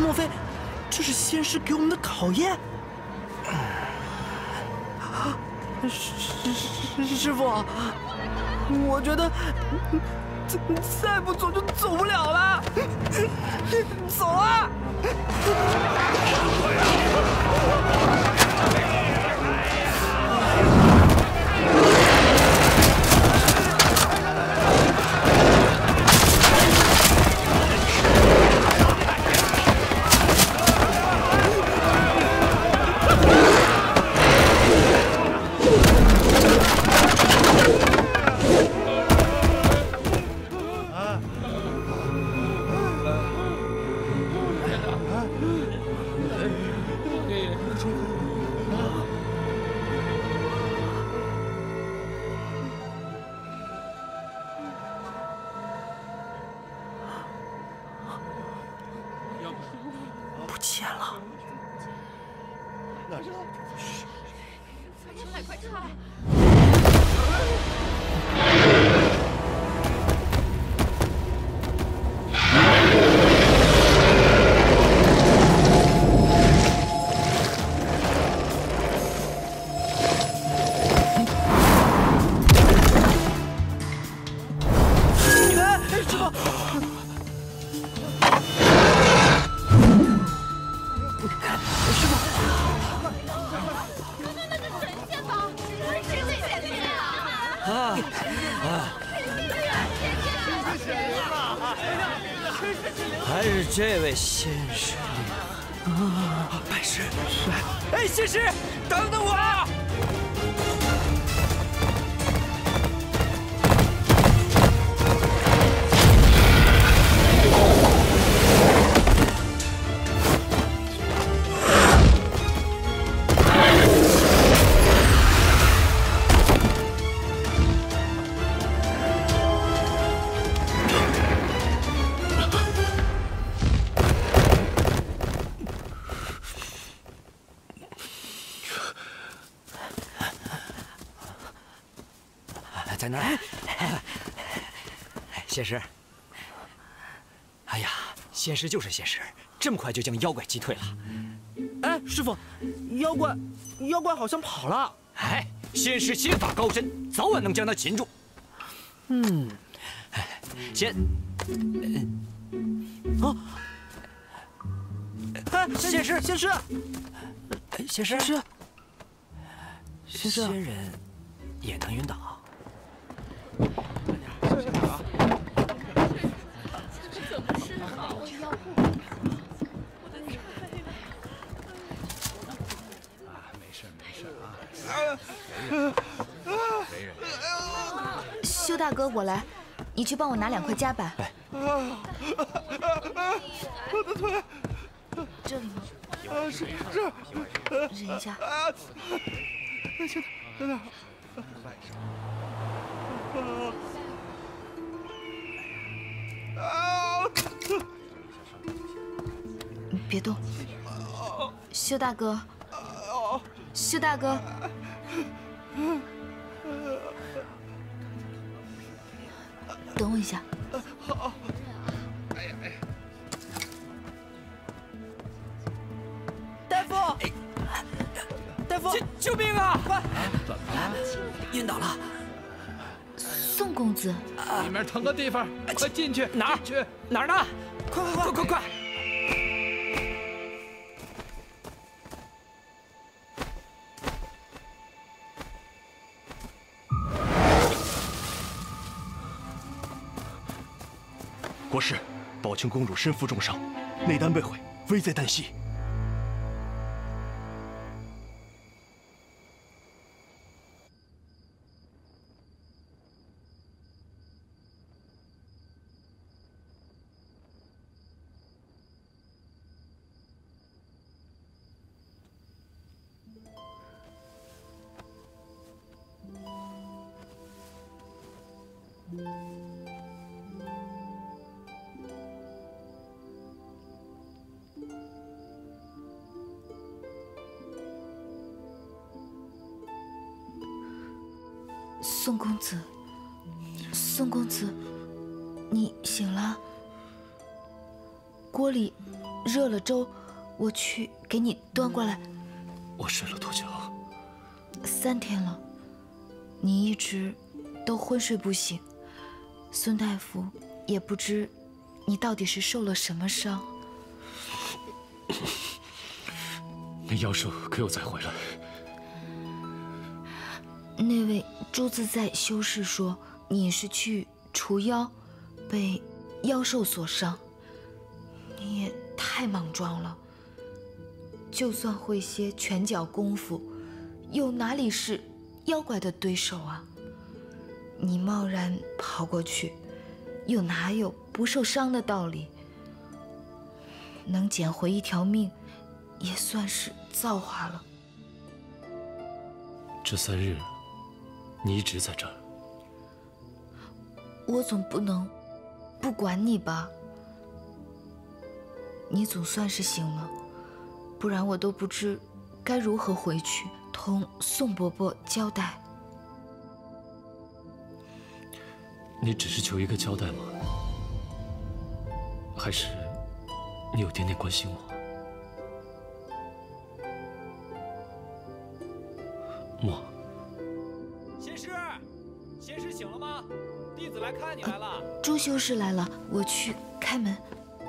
莫非这是仙师给我们的考验？师傅，我觉得再不走就走不了了，走啊！不见了！ 快撤！ 还是这位仙师啊！拜师！哎，仙师，等等我！在那儿，仙师。哎呀，仙师就是仙师，这么快就将妖怪击退了。 哎，师傅，妖怪好像跑了。 哎，仙师心法高深，早晚能将他擒住。仙， 哎， 仙师， 仙师， 仙师， 仙师， 仙人也能晕倒。 修大哥，我来，你去帮我拿2块夹板。 我的腿！ 这里吗？ 是， 忍一下。 行，等等。 别动，修大哥，修大哥，等我一下。 好。大夫，大夫， 救命啊！ 快！ 晕倒了。 宋公子， 里面腾个地方，快进去！ 哪儿？ 去哪儿呢？快！ 国师，宝庆公主身负重伤，内丹被毁，危在旦夕。 宋公子，宋公子，你醒了？锅里热了粥，我去给你端过来。 我睡了多久 ？3天了，你一直都昏睡不醒。孙大夫也不知你到底是受了什么伤。 那妖兽可有再回来？ 那位朱自在修士说你是去除妖，被妖兽所伤。你也太莽撞了，就算会些拳脚功夫，又哪里是妖怪的对手啊？你贸然跑过去，又哪有不受伤的道理？能捡回一条命，也算是造化了。 这3日，你一直在这儿。 我总不能不管你吧？你总算是醒了，不然我都不知该如何回去同宋伯伯交代。 你只是求一个交代吗？还是你有点点关心我？莫。 仙师醒了吗？弟子来看你来了。 朱修士来了，我去开门。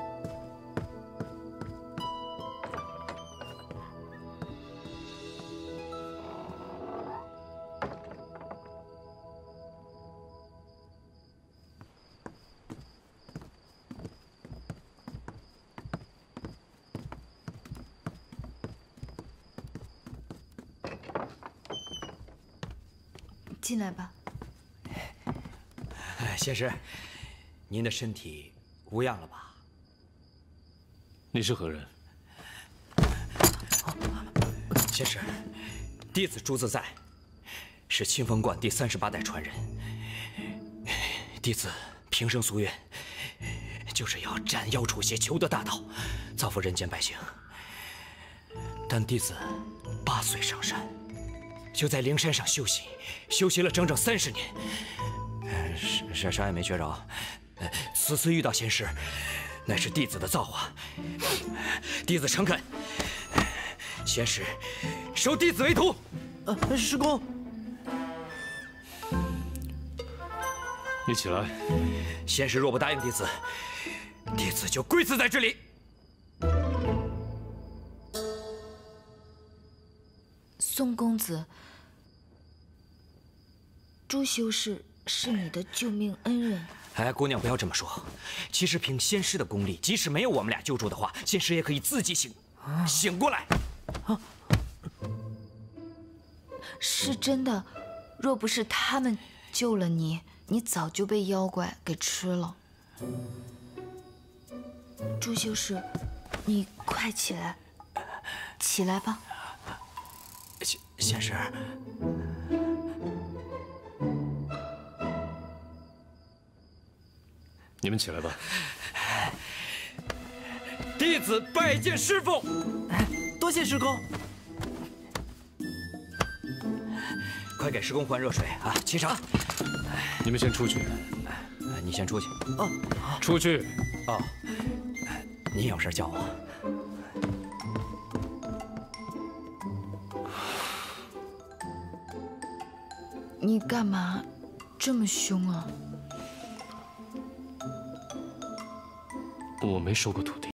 进来吧。 仙师，您的身体无恙了吧？ 你是何人？ 仙师，弟子朱自在，是清风观第38代传人。弟子平生夙愿，就是要斩妖除邪，求得大道，造福人间百姓。但弟子8岁上山，就在灵山上修行，修习了整整30年。啥也没学着，此次遇到仙师，乃是弟子的造化。弟子诚恳，仙师收弟子为徒。 师公， 你起来。 仙师若不答应弟子，弟子就跪死在这里。 宋公子，朱修士是你的救命恩人。 哎，姑娘不要这么说。其实凭仙师的功力，即使没有我们俩救助的话，仙师也可以自己醒过来。 是真的，若不是他们救了你，你早就被妖怪给吃了。朱修士，你快起来，起来吧。 仙师。 你们起来吧。 弟子拜见师父。 多谢师公。 快给师公换热水啊！沏茶。 你们先出去。 你先出去。 哦， 出去。 哦，你有事叫我。 你干嘛这么凶啊？ 我没收过徒弟。